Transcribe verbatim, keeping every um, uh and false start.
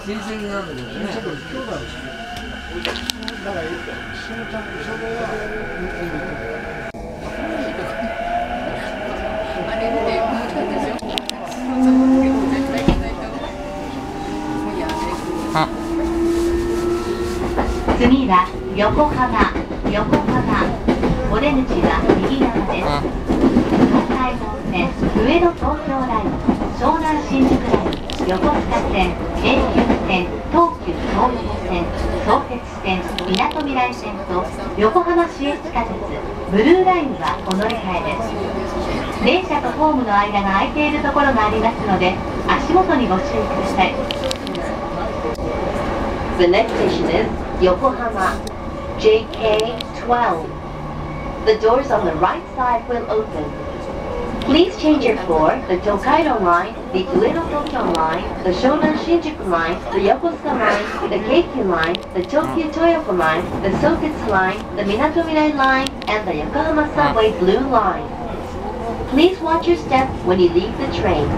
新鮮なんだけどね。ちょっと兄弟ですね。だから、しのちゃんとそれは、あれ見て、思ったんですよ。その時も絶対行かないと思う。もうやめ次は横浜、横浜。お出口は右側です。東海道線、上野東京ライン、湘南新宿ライン、横須賀線、京急線、東急東横線、相鉄線、みなとみらい線と横浜市営地下鉄ブルーラインはお乗り換えです。電車とホームの間が空いているところがありますので、足元にご注意ください。The next station is Yokohama, J K twelve. The doors on the right side will open. Please change your floor, the Tokaido line, the Ueno Tokyo line, the Shonan Shinjuku line, the Yokosuka line, the Keikyu line, the Tokyo Toyoko line, the Sotetsu line, the Minatomirai line, and the Yokohama Subway Blue line. Please watch your step when you leave the train.